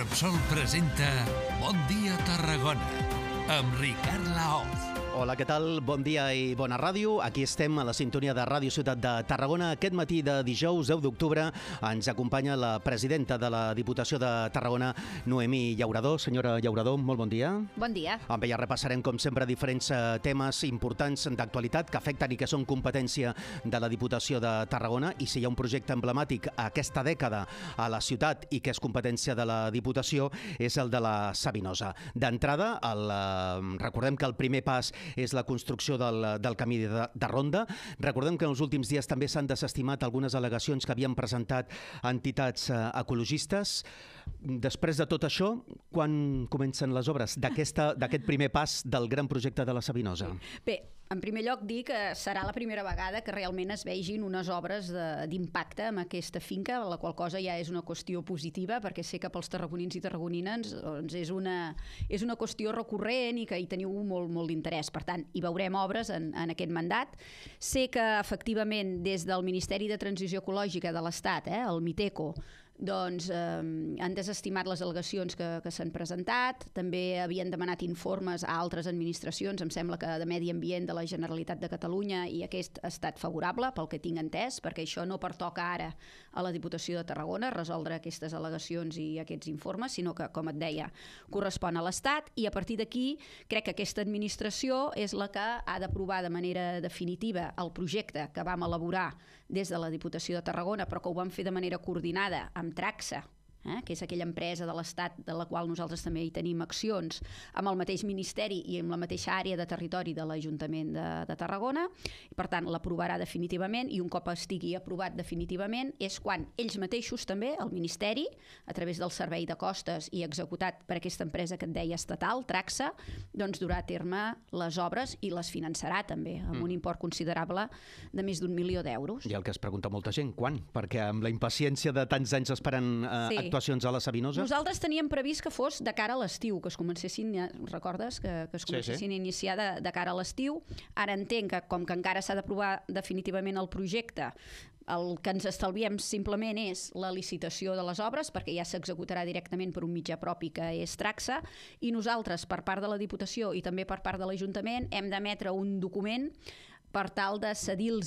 Repsol presenta Bon dia Tarragona amb Ricard Laoz. Hola, què tal? Bon dia i bona ràdio. Aquí estem a la sintonia de Ràdio Ciutat de Tarragona. Aquest matí de dijous 10 d'octubre ens acompanya la presidenta de la Diputació de Tarragona, Noemí Llauradó. Senyora Llauradó, molt bon dia. Bon dia. Amb ella repassarem, com sempre, diferents temes importants d'actualitat que afecten i que són competència de la Diputació de Tarragona. I si hi ha un projecte emblemàtic aquesta dècada a la ciutat i que és competència de la Diputació, és el de la Sabinosa. D'entrada, recordem que el primer pas és la construcció del camí de ronda. Recordem que en els últims dies també s'han desestimat algunes al·legacions que havien presentat entitats ecologistes. Després de tot això, quan comencen les obres d'aquest primer pas del gran projecte de la Sabinosa? Bé, en primer lloc dir que serà la primera vegada que realment es vegin unes obres d'impacte amb aquesta finca, la qual cosa ja és una qüestió positiva, perquè sé que pels tarragonins i tarragonines doncs és una qüestió recurrent i que hi teniu molt d'interès. Per tant, hi veurem obres en aquest mandat. Sé que, efectivament, des del Ministeri de Transició Ecològica de l'Estat, el MITECO, doncs han desestimat les al·legacions que s'han presentat. També havien demanat informes a altres administracions, em sembla que de Medi Ambient de la Generalitat de Catalunya, i aquest ha estat favorable, pel que tinc entès, perquè això no pertoca ara a la Diputació de Tarragona resoldre aquestes al·legacions i aquests informes, sinó que, com et deia, correspon a l'Estat, i a partir d'aquí crec que aquesta administració és la que ha d'aprovar de manera definitiva el projecte que vam elaborar des de la Diputació de Tarragona, però que ho vam fer de manera coordinada amb Traxa, que és aquella empresa de l'Estat de la qual nosaltres també hi tenim accions, amb el mateix Ministeri i amb la mateixa àrea de territori de l'Ajuntament de Tarragona. I, per tant, l'aprovarà definitivament, i un cop estigui aprovat definitivament és quan ells mateixos també, el Ministeri, a través del Servei de Costes i executat per aquesta empresa que et deia estatal, Traxa, doncs durà a terme les obres i les finançarà també, amb un import considerable de més d'1 milió d'euros. I el que es pregunta molta gent, quan? Perquè amb la impaciència de tants anys esperant actuacions a la Sabinosa... Nosaltres teníem previst que fos de cara a l'estiu, que es comencessin, recordes, que es comencessin a iniciar de cara a l'estiu. Ara entenc que, com que encara s'ha d'aprovar definitivament el projecte, el que ens estalviem simplement és la licitació de les obres, perquè ja s'executarà directament per un mitjà propi que és Traxa, i nosaltres, per part de la Diputació i també per part de l'Ajuntament, hem d'emetre un document per tal de cedir-los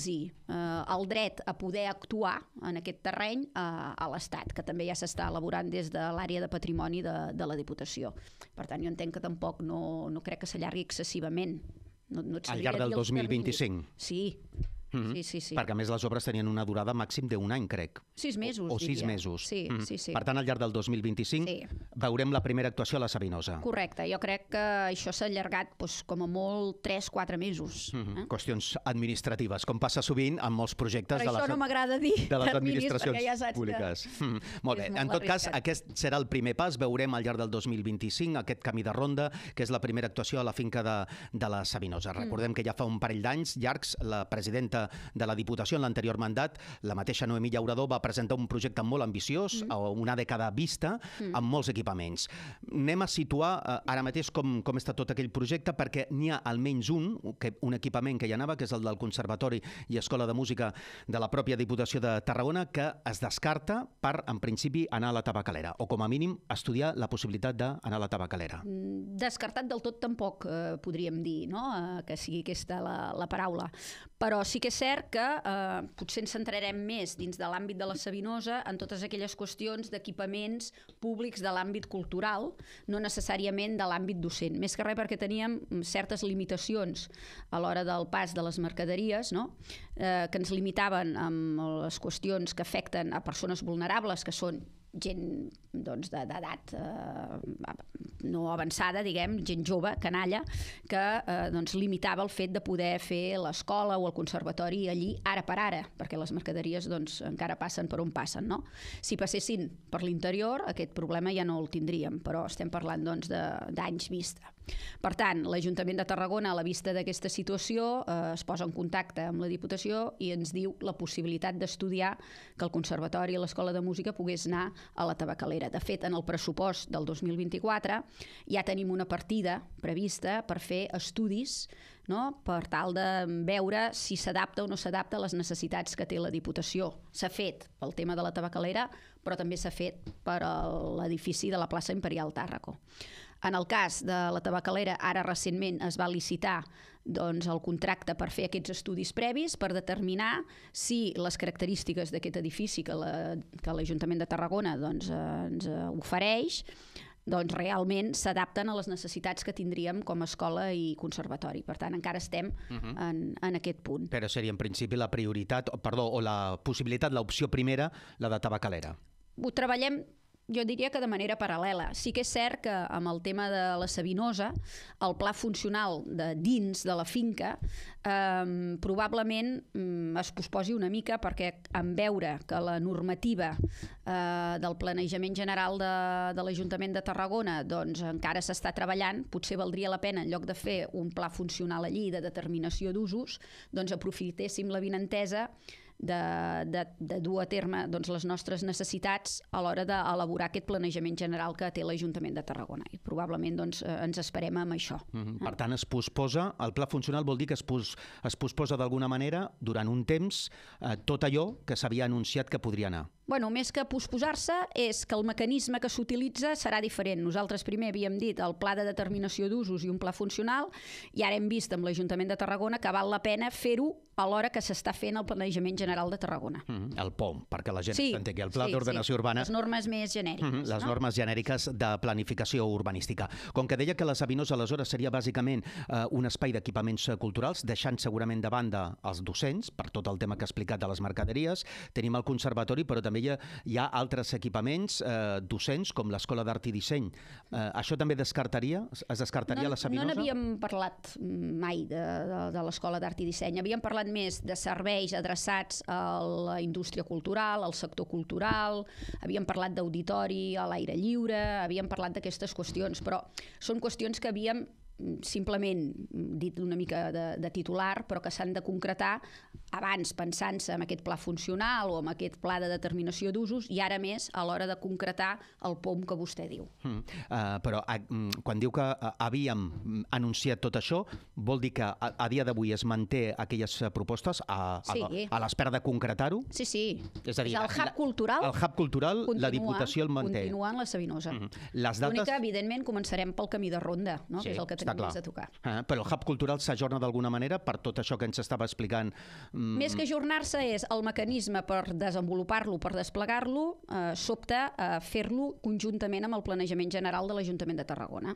el dret a poder actuar en aquest terreny a l'Estat, que també ja s'està elaborant des de l'àrea de patrimoni de la Diputació. Per tant, jo entenc que tampoc no crec que s'allargui excessivament. Al llarg del 2025? Sí. Sí. Perquè, a més, les obres tenien una durada màxim d'1 any, crec. 6 mesos, o 6 diria. mesos. Sí. Per tant, al llarg del 2025 veurem la primera actuació a la Sabinosa. Correcte. Jo crec que això s'ha allargat com a molt 3-4 mesos. Qüestions administratives, com passa sovint amb molts projectes de les administracions públiques. Molt bé. En tot cas, aquest serà el primer pas. Veurem al llarg del 2025 aquest camí de ronda, que és la primera actuació a la finca de la Sabinosa. Recordem que ja fa un parell d'anys llargs la presidenta de la Diputació en l'anterior mandat, la mateixa Noemí Llauradó, va presentar un projecte molt ambiciós, a una dècada vista, amb molts equipaments. Anem a situar ara mateix com està tot aquell projecte, perquè n'hi ha almenys un equipament que hi anava, que és el del Conservatori i Escola de Música de la pròpia Diputació de Tarragona, que es descarta per, en principi, anar a la tabacalera, o com a mínim estudiar la possibilitat d'anar a la tabacalera. Descartat del tot tampoc podríem dir, no?, que sigui aquesta la paraula. Però sí que és cert que potser ens centrarem més dins de l'àmbit de la Sabinosa en totes aquelles qüestions d'equipaments públics de l'àmbit cultural, no necessàriament de l'àmbit docent. Més que res perquè teníem certes limitacions a l'hora del pas de les mercaderies, no?, que ens limitaven amb les qüestions que afecten a persones vulnerables, que són gent d'edat no avançada, diguem, gent jove, canalla, que limitava el fet de poder fer l'escola o el conservatori allí ara per ara, perquè les mercaderies encara passen per on passen, no? Si passessin per l'interior, aquest problema ja no el tindríem, però estem parlant d'anys vista. Per tant, l'Ajuntament de Tarragona, a la vista d'aquesta situació, es posa en contacte amb la Diputació i ens diu la possibilitat d'estudiar que el Conservatori i l'Escola de Música pogués anar a la tabacalera. De fet, en el pressupost del 2024 ja tenim una partida prevista per fer estudis, no?, per tal de veure si s'adapta o no s'adapta a les necessitats que té la Diputació. S'ha fet pel tema de la tabacalera, però també s'ha fet per l'edifici de la plaça Imperial Tàrraco. En el cas de la tabacalera, ara recentment es va licitar el contracte per fer aquests estudis previs per determinar si les característiques d'aquest edifici que l'Ajuntament de Tarragona ens ofereix realment s'adapten a les necessitats que tindríem com a escola i conservatori. Per tant, encara estem en aquest punt. Però seria en principi la prioritat, o la possibilitat, l'opció primera, la de tabacalera. Ho treballem, jo diria que de manera paral·lela. Sí que és cert que amb el tema de la Sabinosa, el pla funcional de dins de la finca probablement es posposi una mica, perquè en veure que la normativa del planejament general de l'Ajuntament de Tarragona encara s'està treballant, potser valdria la pena, en lloc de fer un pla funcional allí de determinació d'usos, aprofitéssim l'avinentesa de dur a terme les nostres necessitats a l'hora d'elaborar aquest planejament general que té l'Ajuntament de Tarragona. I probablement ens esperem amb això. Per tant, es posposa, el pla funcional vol dir que es posposa d'alguna manera durant un temps tot allò que s'havia anunciat que podria anar. Bueno, més que posposar-se, és que el mecanisme que s'utilitza serà diferent. Nosaltres primer havíem dit el pla de determinació d'usos i un pla funcional, i ara hem vist amb l'Ajuntament de Tarragona que val la pena fer-ho alhora que s'està fent el planejament general de Tarragona. El POM, perquè la gent s'entengui, el Pla d'Ordenació Urbana. Les normes més genèriques. Les normes genèriques de planificació urbanística. Com que deia que la Sabinosa aleshores seria bàsicament un espai d'equipaments culturals, deixant segurament de banda els docents, per tot el tema que ha explicat de les mercaderies, tenim el conservatori, però també hi ha altres equipaments docents, com l'Escola d'Art i Disseny. Això també es descartaria la Sabinosa? No n'havíem parlat mai de l'Escola d'Art i Disseny. Havíem parlat més de serveis adreçats a la indústria cultural, al sector cultural, havíem parlat d'auditori, a l'aire lliure, havíem parlat d'aquestes qüestions, però són qüestions que havíem simplement dit una mica de titular, però que s'han de concretar abans, pensant-se en aquest pla funcional o en aquest pla de determinació d'usos, i ara més a l'hora de concretar el POM que vostè diu. Però quan diu que havíem anunciat tot això, vol dir que a dia d'avui es manté aquelles propostes a l'espera de concretar-ho? Sí, sí. És a dir, el hub cultural, la Diputació el manté. Continua en la Sabinosa. L'únic que, evidentment, començarem pel camí de ronda, que és el que tenim més a tocar. Però el hub cultural s'ajorna d'alguna manera per tot això que ens estava explicant? Més que ajornar-se és el mecanisme per desenvolupar-lo, per desplegar-lo, s'opta a fer-lo conjuntament amb el planejament general de l'Ajuntament de Tarragona.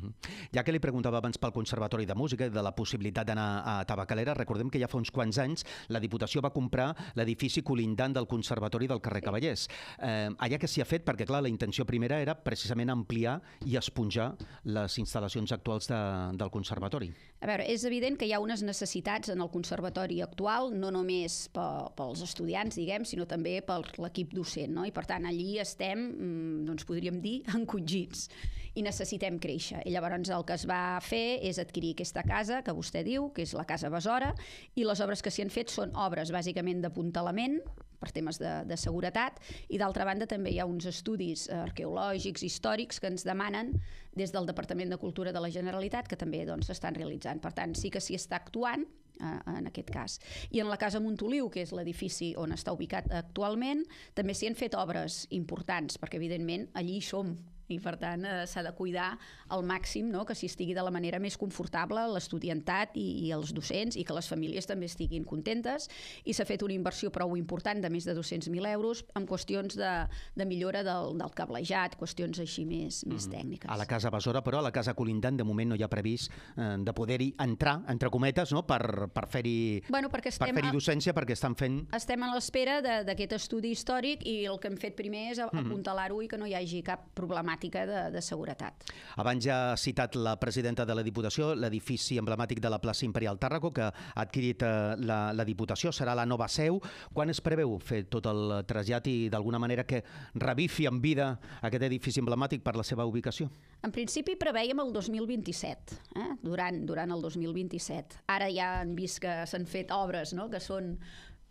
Ja que li preguntava abans pel Conservatori de Música i de la possibilitat d'anar a Tabacalera, recordem que ja fa uns quants anys la Diputació va comprar l'edifici colindant del Conservatori del carrer Cavallers. Allà que s'hi ha fet, perquè clar, la intenció primera era precisament ampliar i esponjar les instal·lacions actuals del Conservatori. A veure, és evident que hi ha unes necessitats en el Conservatori actual, no només pels estudiants, diguem, sinó també per l'equip docent, no? I per tant, allí estem, doncs podríem dir, encongits i necessitem créixer. I llavors el que es va fer és adquirir aquesta casa que vostè diu, que és la Casa Besora, i les obres que s'hi han fet són obres bàsicament d'apuntalament, per temes de seguretat, i d'altra banda també hi ha uns estudis arqueològics, històrics, que ens demanen des del Departament de Cultura de la Generalitat, que també s'estan realitzant. Per tant, sí que s'hi està actuant en aquest cas. I en la Casa Montoliu, que és l'edifici on està ubicat actualment, també s'hi han fet obres importants, perquè evidentment allí hi som, i per tant s'ha de cuidar al màxim, que s'hi estigui de la manera més confortable l'estudiantat i els docents, i que les famílies també estiguin contentes, i s'ha fet una inversió prou important de més de 200.000 euros en qüestions de millora del cablejat, qüestions així més tècniques. A la Casa Besora, però, a la Casa Colindant, de moment no hi ha previst de poder-hi entrar, entre cometes, per fer-hi docència, perquè estan fent... Estem a l'espera d'aquest estudi històric, i el que hem fet primer és apuntalar-ho i que no hi hagi cap problemàtica de seguretat. Abans ja ha citat la presidenta de la Diputació l'edifici emblemàtic de la plaça Imperial Tàrraco que ha adquirit la Diputació, serà la nova seu. Quan es preveu fer tot el trasllat i d'alguna manera que revifi en vida aquest edifici emblemàtic per la seva ubicació? En principi preveiem el 2027, durant el 2027. Ara ja han vist que s'han fet obres que són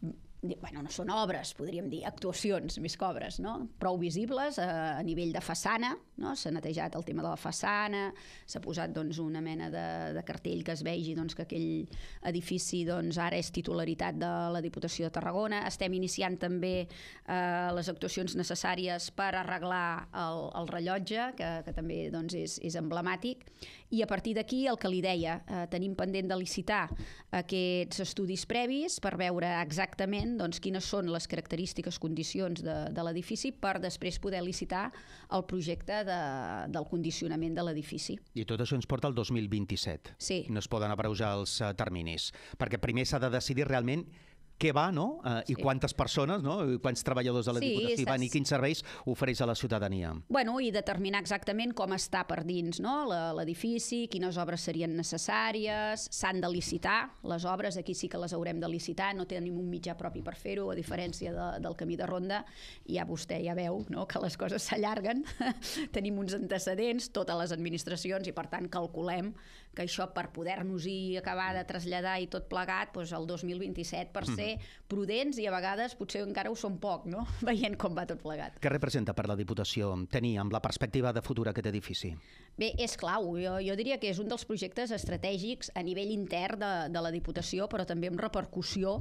no són obres, podríem dir, actuacions més que obres, no? Prou visibles a nivell de façana, no? S'ha netejat el tema de la façana, s'ha posat una mena de cartell que es vegi que aquell edifici ara és titularitat de la Diputació de Tarragona. Estem iniciant també les actuacions necessàries per arreglar el rellotge, que també és emblemàtic, i a partir d'aquí el que li deia, tenim pendent de licitar aquests estudis previs per veure exactament quines són les característiques, condicions de l'edifici per després poder licitar el projecte del condicionament de l'edifici. I tot això ens porta al 2027. Sí. No es poden abreujar els terminis, perquè primer s'ha de decidir realment què va, no? I quantes persones, no? I quants treballadors de la Diputació van i quins serveis ofereix a la ciutadania. Bueno, i determinar exactament com està per dins, no? L'edifici, quines obres serien necessàries, s'han de licitar les obres, aquí sí que les haurem de licitar, no tenim un mitjà propi per fer-ho, a diferència del camí de ronda, vostè ja veu, no?, que les coses s'allarguen, tenim uns antecedents, totes les administracions, i per tant calculem que això per poder-nos-hi acabar de traslladar i tot plegat, el 2027 per ser prudents, i a vegades potser encara ho són poc, no?, veient com va tot plegat. Què representa per la Diputació tenir amb la perspectiva de futur aquest edifici? Bé, és clau. Jo diria que és un dels projectes estratègics a nivell intern de la Diputació, però també amb repercussió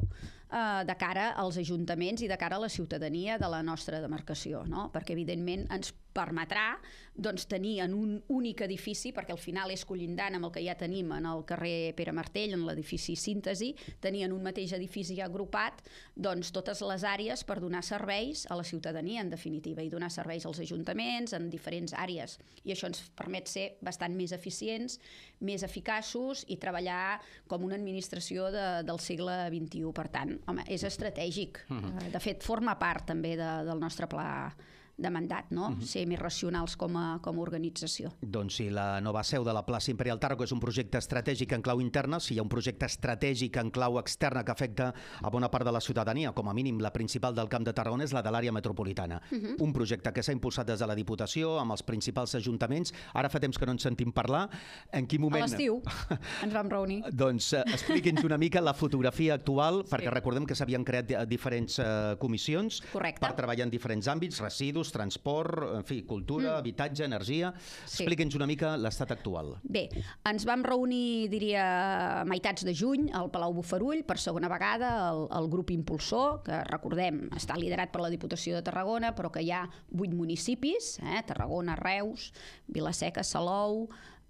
de cara als ajuntaments i de cara a la ciutadania de la nostra demarcació, no? Perquè evidentment ens permetrà tenir en un únic edifici, perquè al final és collindant amb el que ja tenim en el carrer Pere Martell, en l'edifici Síntesi, tenir en un mateix edifici agrupat totes les àrees per donar serveis a la ciutadania, en definitiva, i donar serveis als ajuntaments en diferents àrees. I això ens permet ser bastant més eficients, més eficaços i treballar com una administració del segle XXI. Per tant, home, és estratègic. De fet, forma part també del nostre pla de mandat, no? Ser més racionals com a organització. Doncs si la nova seu de la plaça Imperial Tàrraco és un projecte estratègic en clau interna, si hi ha un projecte estratègic en clau externa que afecta a bona part de la ciutadania, com a mínim la principal del Camp de Tarragona és la de l'àrea metropolitana. Un projecte que s'ha impulsat des de la Diputació, amb els principals ajuntaments. Ara fa temps que no ens sentim parlar. En quin moment... A l'estiu ens vam reunir. Doncs expliqui'ns una mica la fotografia actual, perquè recordem que s'havien creat diferents comissions per treballar en diferents àmbits, residus, transport, en fi, cultura, habitatge, energia. Expliqui'ns una mica l'estat actual. Bé, ens vam reunir, diria, a meitats de juny al Palau Bofarull, per segona vegada, el grup impulsor, que recordem, està liderat per la Diputació de Tarragona, però que hi ha 8 municipis, Tarragona, Reus, Vila-seca, Salou,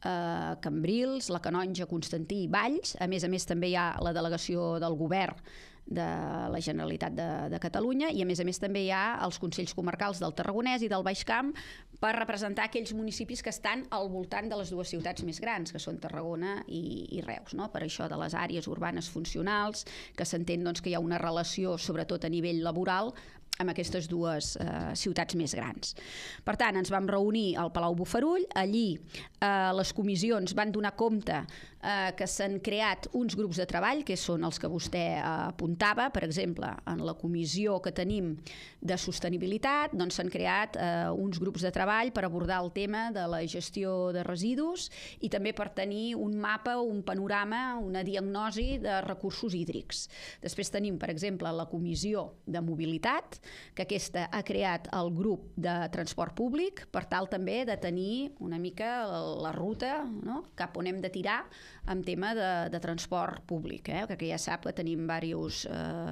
Cambrils, la Canonja, Constantí i Valls. A més també hi ha la delegació del govern de la Generalitat de Catalunya, i a més també hi ha els Consells Comarcals del Tarragonès i del Baix Camp per representar aquells municipis que estan al voltant de les dues ciutats més grans, que són Tarragona i Reus, no? Per això de les àrees urbanes funcionals, que s'entén que hi ha una relació, sobretot a nivell laboral, amb aquestes dues ciutats més grans. Per tant, ens vam reunir al Palau Bofarull. Allí les comissions van donar compte que s'han creat uns grups de treball, que són els que vostè apuntava. Per exemple, en la comissió que tenim de sostenibilitat, doncs s'han creat uns grups de treball per abordar el tema de la gestió de residus i també per tenir un mapa, un panorama, una diagnosi de recursos hídrics. Després tenim, per exemple, la comissió de mobilitat, que aquesta ha creat el grup de transport públic per tal també de tenir una mica la ruta, no?, cap on hem de tirar en tema de transport públic, que ja sap que tenim diversos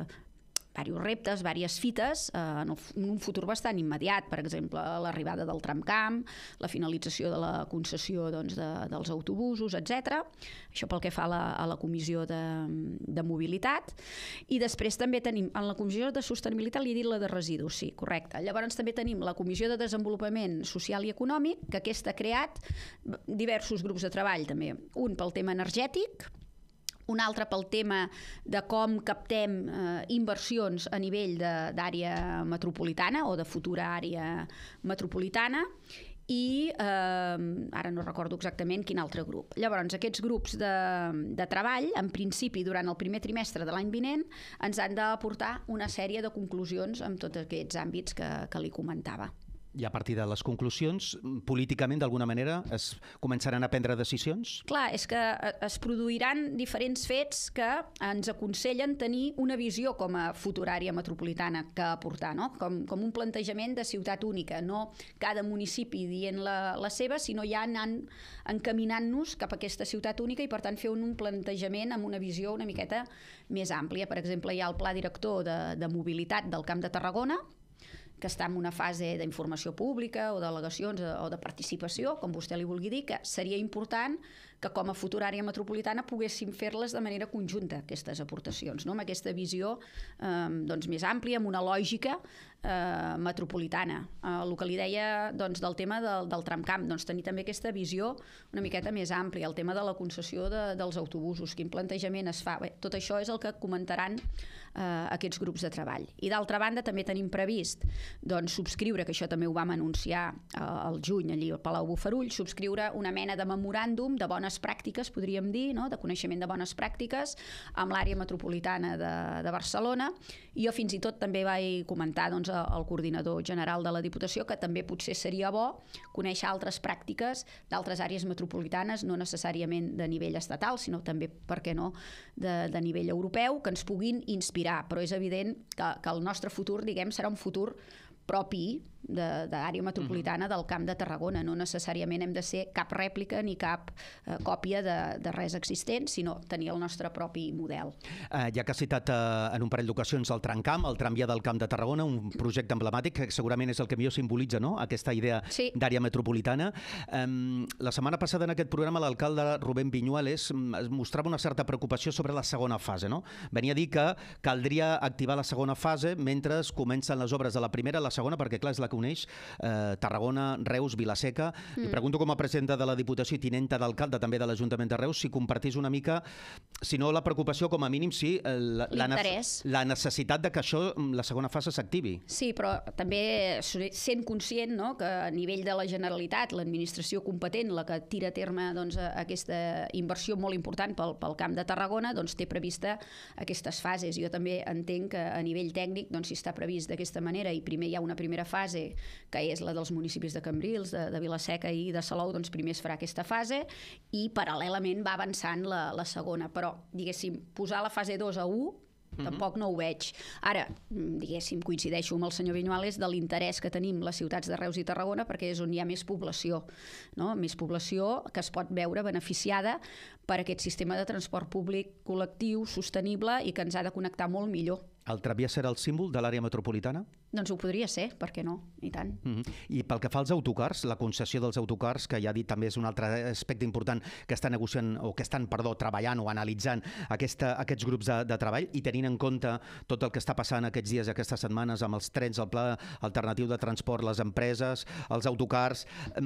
reptes, diverses fites en un futur bastant immediat, per exemple, l'arribada del tramcamp, la finalització de la concessió dels autobusos, etc. Això pel que fa a la comissió de mobilitat. I després també tenim, en la comissió de sostenibilitat li he dit la de residus, sí, correcte. Llavors també tenim la comissió de desenvolupament social i econòmic, que aquesta ha creat diversos grups de treball també. Un pel tema energètic, un altre pel tema de com captem inversions a nivell d'àrea metropolitana o de futura àrea metropolitana, i ara no recordo exactament quin altre grup. Llavors, aquests grups de treball, en principi, durant el primer trimestre de l'any vinent, ens han d'aportar una sèrie de conclusions en tots aquests àmbits que li comentava. I a partir de les conclusions, políticament, d'alguna manera, es començaran a prendre decisions? Clar, és que es produiran diferents fets que ens aconsellen tenir una visió com a futura àrea metropolitana que aportar, no? Com un plantejament de ciutat única, no cada municipi dient la seva, sinó ja anant encaminant-nos cap a aquesta ciutat única i, per tant, fer un plantejament amb una visió una miqueta més àmplia. Per exemple, hi ha el Pla Director de Mobilitat del Camp de Tarragona, que està en una fase d'informació pública o d'al·legacions o de participació, com vostè li vulgui dir, que seria important que com a futura àrea metropolitana poguéssim fer-les de manera conjunta, aquestes aportacions, no? Amb aquesta visió més àmplia, amb una lògica metropolitana. El que li deia del tema del tramcamp, tenir també aquesta visió una miqueta més àmplia, el tema de la concessió dels autobusos, quin plantejament es fa. Bé, tot això és el que comentaran aquests grups de treball. I d'altra banda també tenim previst subscriure, que això també ho vam anunciar al juny allí al Palau Bofarull, subscriure una mena de memoràndum de bones pràctiques, podríem dir, no? De coneixement de bones pràctiques amb l'àrea metropolitana de Barcelona. I jo fins i tot també vaig comentar al coordinador general de la Diputació que també potser seria bo conèixer altres pràctiques d'altres àrees metropolitanes, no necessàriament de nivell estatal, sinó també, per què no, de nivell europeu, que ens puguin inspirar. Però és evident que el nostre futur, diguem, serà un futur propi d'àrea metropolitana del Camp de Tarragona. No necessàriament hem de ser cap rèplica ni cap còpia de res existent, sinó tenir el nostre propi model. Ja que ha citat en un parell d'ocasions el tramcamp, el tramvia del Camp de Tarragona, un projecte emblemàtic que segurament és el que millor simbolitza, no?, aquesta idea d'àrea metropolitana. La setmana passada en aquest programa l'alcalde Rubén Viñuales mostrava una certa preocupació sobre la segona fase, no? Venia a dir que caldria activar la segona fase mentre comencen les obres de la primera, la segona, perquè clar, és la que uneix Tarragona, Reus, Vila-seca. I pregunto com a presidenta de la Diputació i tinenta d'alcalde també de l'Ajuntament de Reus si compartís una mica, si no la preocupació, com a mínim sí la necessitat de que això, la segona fase, s'activi. Sí, però també sent conscient, no?, que a nivell de la Generalitat, l'administració competent, la que tira a terme aquesta inversió molt important pel Camp de Tarragona, té prevista aquestes fases. Jo també entenc que a nivell tècnic, si està previst d'aquesta manera i primer hi ha una primera fase, que és la dels municipis de Cambrils, de Vila-seca i de Salou, primer es farà aquesta fase i paral·lelament va avançant la segona. Però, diguéssim, posar la fase 2 a 1 tampoc no ho veig. Ara, diguéssim, coincideixo amb el senyor Viñuales de l'interès que tenim les ciutats de Reus i Tarragona perquè és on hi ha més població, no? Més població que es pot veure beneficiada per aquest sistema de transport públic col·lectiu, sostenible i que ens ha de connectar molt millor. El tramvia serà el símbol de l'àrea metropolitana? Doncs ho podria ser, per què no? I tant. I pel que fa als autocars, la concessió dels autocars, que ja ha dit també és un altre aspecte important que estan negociant o que estan, treballant o analitzant aquests grups de treball i tenint en compte tot el que està passant aquests dies i aquestes setmanes amb els trens, el pla alternatiu de transport, les empreses, els autocars.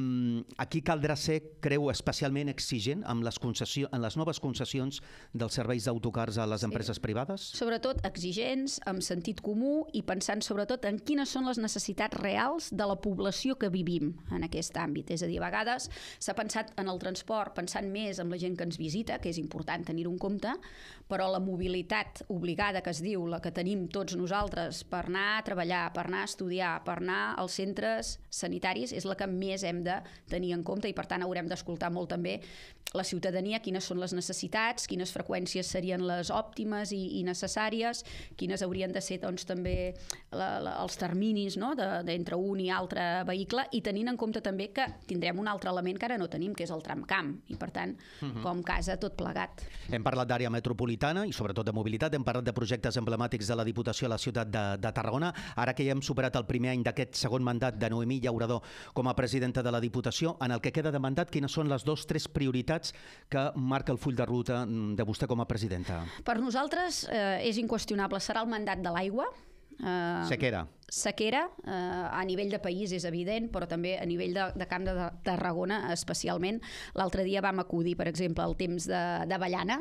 Aquí caldrà ser, creu, especialment exigent amb les noves concessions dels serveis d'autocars a les empreses privades? Sobretot exigents, amb sentit comú i pensant sobretot en quines són les necessitats reals de la població que vivim en aquest àmbit. És a dir, a vegades s'ha pensat en el transport pensant més en la gent que ens visita, que és important tenir-ho en compte, però la mobilitat obligada que es diu, la que tenim tots nosaltres per anar a treballar, per anar a estudiar, per anar als centres sanitaris, és la que més hem de tenir en compte i per tant haurem d'escoltar molt també la ciutadania, quines són les necessitats, quines freqüències serien les òptimes i necessàries, quines haurien de ser també els terminis, no?, d'entre un i altre vehicle, i tenint en compte també que tindrem un altre element que ara no tenim, que és el tramcamp, i per tant, com casa tot plegat. Hem parlat d'àrea metropolitana i sobretot de mobilitat, hem parlat de projectes emblemàtics de la Diputació a la ciutat de Tarragona. Ara que ja hem superat el primer any d'aquest segon mandat de Noemí Llauradó com a presidenta de la Diputació, en el que queda de mandat, quines són les 2-3 prioritats que marca el full de ruta de vostè com a presidenta? Per nosaltres és inqüestionable, serà el mandat de l'aigua. Sequera. Sequera, a nivell de país és evident, però també a nivell de Camp de Tarragona especialment. L'altre dia vam acudir, per exemple, al temps d'avellana,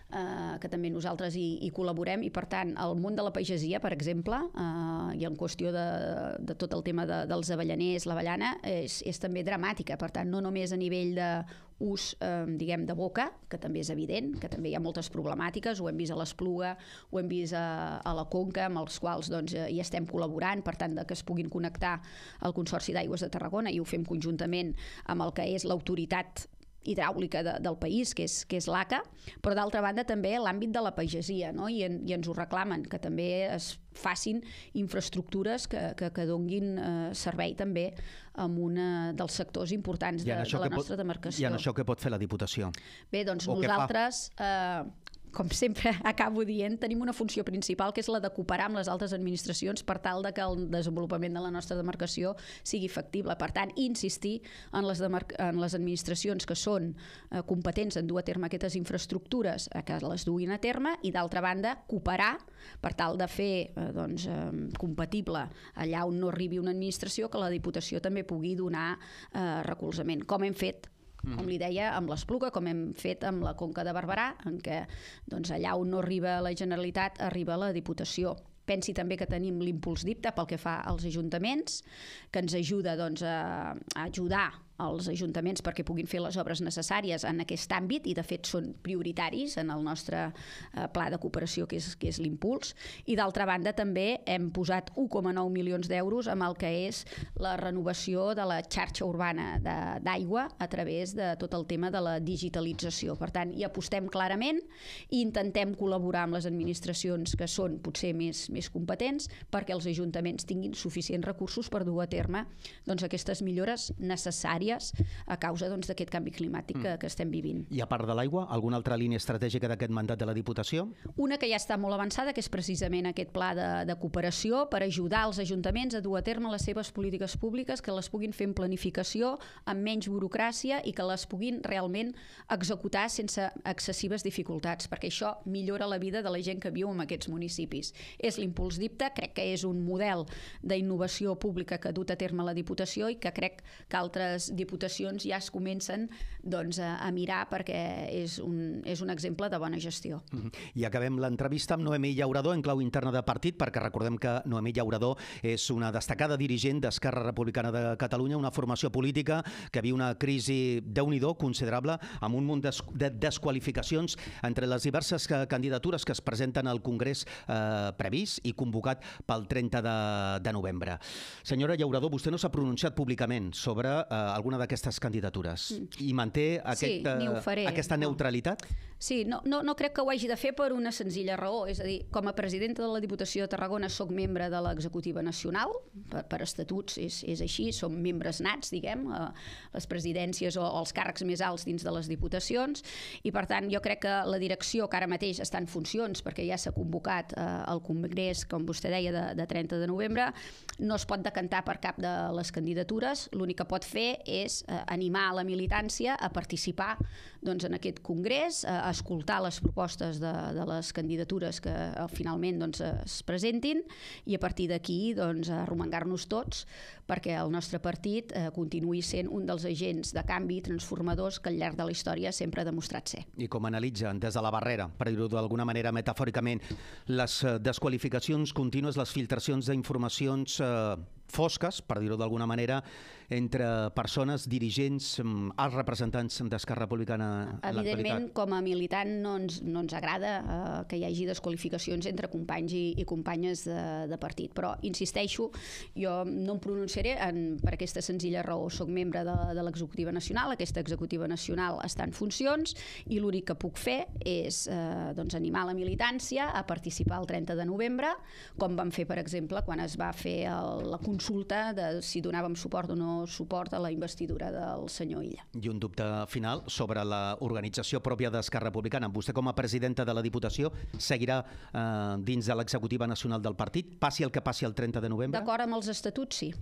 que també nosaltres hi col·laborem, i per tant el món de la pagesia, per exemple, i en qüestió de tot el tema dels avellaners, l'avellana, és també dramàtica. Per tant, no només a nivell d'ús, diguem, de boca, que també és evident, que també hi ha moltes problemàtiques, ho hem vist a l'Espluga, ho hem vist a la Conca, amb els quals hi estem col·laborant endavant, per tant, que es puguin connectar al Consorci d'Aigües de Tarragona, i ho fem conjuntament amb el que és l'autoritat hidràulica del país, que és l'ACA, però d'altra banda també l'àmbit de la pagesia, no? I ens ho reclamen, que també es facin infraestructures que donguin servei també amb un dels sectors importants de la nostra demarcació. I en això què pot fer la Diputació? Bé, doncs nosaltres, com sempre acabo dient, tenim una funció principal, que és la de cooperar amb les altres administracions per tal de que el desenvolupament de la nostra demarcació sigui factible. Per tant, insistir en les administracions que són competents en dur a terme aquestes infraestructures, que les duguin a terme, i d'altra banda, cooperar per tal de fer compatible allà on no arribi una administració, que la Diputació també pugui donar recolzament, com hem fet, com li deia, amb l'Espluga, com hem fet amb la Conca de Barberà, en què allà on no arriba la Generalitat arriba la Diputació. Pensi també que tenim l'impuls d'IPTA pel que fa als ajuntaments, que ens ajuda a ajudar als ajuntaments perquè puguin fer les obres necessàries en aquest àmbit, i de fet són prioritaris en el nostre pla de cooperació, que és l'impuls. I d'altra banda també hem posat 1,9 milions d'euros amb el que és la renovació de la xarxa urbana d'aigua a través de tot el tema de la digitalització. Per tant, hi apostem clarament i intentem col·laborar amb les administracions que són potser més competents perquè els ajuntaments tinguin suficients recursos per dur a terme aquestes millores necessàries a causa d'aquest canvi climàtic que estem vivint. I a part de l'aigua, alguna altra línia estratègica d'aquest mandat de la Diputació? Una que ja està molt avançada, que és precisament aquest pla de cooperació per ajudar els ajuntaments a dur a terme les seves polítiques públiques, que les puguin fer en planificació, amb menys burocràcia, i que les puguin realment executar sense excessives dificultats, perquè això millora la vida de la gent que viu en aquests municipis. És l'impuls d'IPTA, crec que és un model d'innovació pública que ha dut a terme la Diputació i que crec que altres diputacions ja es comencen a mirar, perquè és un exemple de bona gestió. I acabem l'entrevista amb Noemí Llauradó en clau interna de partit, perquè recordem que Noemí Llauradó és una destacada dirigent d'Esquerra Republicana de Catalunya, una formació política que viu una crisi, Déu-n'hi-do, considerable, amb un munt de desqualificacions entre les diverses candidatures que es presenten al Congrés previst i convocat pel 30 de novembre. Senyora Llauradó, vostè no s'ha pronunciat públicament sobre alguna d'aquestes candidatures i manté aquesta neutralitat? Sí, no crec que ho hagi de fer per una senzilla raó, és a dir, com a presidenta de la Diputació de Tarragona soc membre de l'executiva nacional, per estatuts és així, som membres nats, diguem, les presidències o els càrrecs més alts dins de les diputacions, i per tant jo crec que la direcció, que ara mateix està en funcions perquè ja s'ha convocat al Congrés, com vostè deia, de 30 de novembre, no es pot decantar per cap de les candidatures, l'únic que pot fer és animar la militància a participar en aquest Congrés, a escoltar les propostes de les candidatures que finalment es presentin, i a partir d'aquí arromangar-nos tots perquè el nostre partit continuï sent un dels agents de canvi transformadors que al llarg de la història sempre ha demostrat ser. I com analitzen des de la barrera, per dir-ho d'alguna manera metafòricament, les desqualificacions contínues, les filtracions d'informacions fosques, per dir-ho d'alguna manera, entre persones, dirigents, alts representants d'Esquerra Republicana en l'actualitat? Evidentment, com a militant no ens agrada que hi hagi desqualificacions entre companys i companyes de partit, però insisteixo, jo no em pronunciaré per aquesta senzilla raó. Soc membre de l'executiva nacional, aquesta executiva nacional està en funcions i l'únic que puc fer és animar la militància a participar el 30 de novembre, com vam fer, per exemple, quan es va fer la consulta de si donàvem suport o no suport a la investidura del senyor Illa. I un dubte final sobre l'organització pròpia d'Esquerra Republicana. Vostè, com a presidenta de la Diputació, seguirà dins de l'executiva nacional del partit, passi el que passi el 30 de novembre? D'acord amb els estatuts, sí.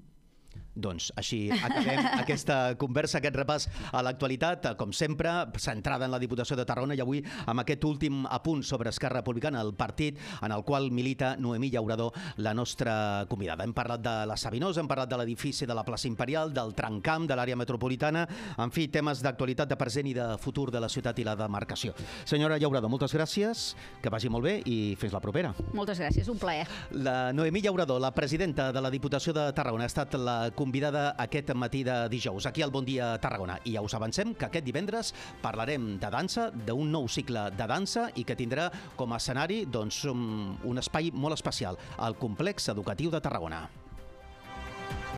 Doncs així acabem aquesta conversa, aquest repàs a l'actualitat, com sempre, centrada en la Diputació de Tarragona, i avui amb aquest últim apunt sobre Esquerra Republicana, el partit en el qual milita Noemí Llauradó, la nostra convidada. Hem parlat de la Sabinosa, hem parlat de l'edifici de la plaça Imperial, del tramcamp de l'àrea metropolitana, en fi, temes d'actualitat, de present i de futur de la ciutat i la demarcació. Senyora Llauradó, moltes gràcies, que vagi molt bé i fins la propera. Moltes gràcies, un plaer. La Noemí Llauradó, la presidenta de la Diputació de Tarragona, ha estat la convidada aquest matí de dijous, aquí al Bon Dia Tarragona. I ja us avancem que aquest divendres parlarem de dansa, d'un nou cicle de dansa i que tindrà com a escenari un espai molt especial, el Complex Educatiu de Tarragona.